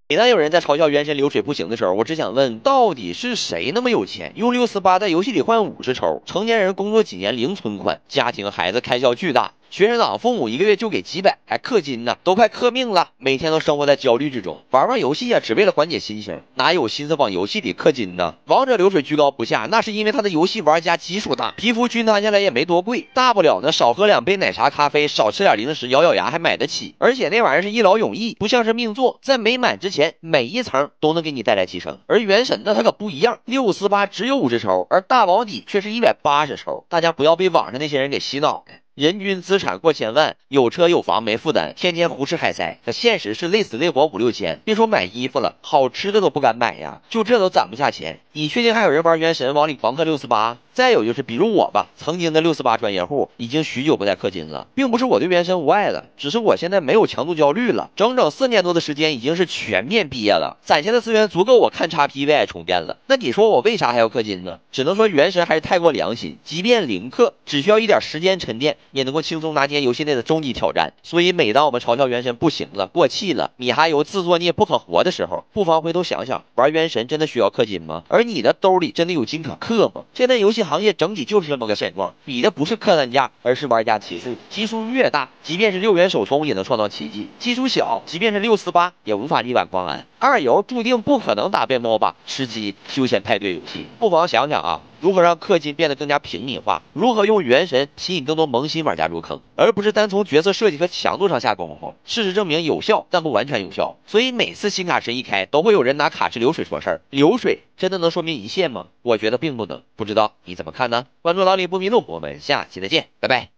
每当有人在嘲笑原神流水不行的时候，我只想问，到底是谁那么有钱，用68在游戏里换50抽？成年人工作几年零存款，家庭孩子开销巨大，学生党父母一个月就给几百，还氪金呢，都快氪命了，每天都生活在焦虑之中。玩玩游戏啊，只为了缓解心情，哪有心思往游戏里氪金呢？王者流水居高不下，那是因为他的游戏玩家基数大，皮肤均摊下来也没多贵，大不了呢少喝2杯奶茶咖啡，少吃点零食，咬咬牙还买得起。而且那玩意儿是一劳永逸，不像是命座，在没满之前每一层都能给你带来提升。而原神呢，它可不一样，648只有50抽，而大保底却是180抽。大家不要被网上那些人给洗脑了。人均资产过千万，有车有房没负担，天天胡吃海塞，可现实是累死累活5、6千，别说买衣服了，好吃的都不敢买呀，就这都攒不下钱。你确定还有人玩原神往里狂氪648？再有就是比如我吧，曾经的648专业户，已经许久不再氪金了，并不是我对原神无爱了，只是我现在没有强度焦虑了，整整4年多的时间已经是全面毕业了，攒下的资源足够我看叉 P 为爱充电了。那你说我为啥还要氪金呢？只能说原神还是太过良心，即便零氪，只需要一点时间沉淀，也能够轻松拿捏游戏内的终极挑战。所以每当我们嘲笑原神不行了、过气了、米哈游自作孽不可活的时候，不妨回头想想，玩原神真的需要氪金吗？而你的兜里真的有金可氪吗？现在游戏行业整体就是这么个现状，比的不是客单价，而是玩家基数。基数越大，即便是6元首充也能创造奇迹；基数小，即便是648也无法力挽狂澜。二游注定不可能打遍 MOBA、吃鸡、休闲派对游戏。不妨想想啊，如何让氪金变得更加平民化？如何用原神吸引更多萌新玩家入坑，而不是单从角色设计和强度上下功夫？事实证明有效，但不完全有效。所以每次新卡池一开，都会有人拿卡池流水说事儿。流水真的能说明一切吗？我觉得并不能。不知道你怎么看呢？关注老李不迷路，我们下期再见，拜拜。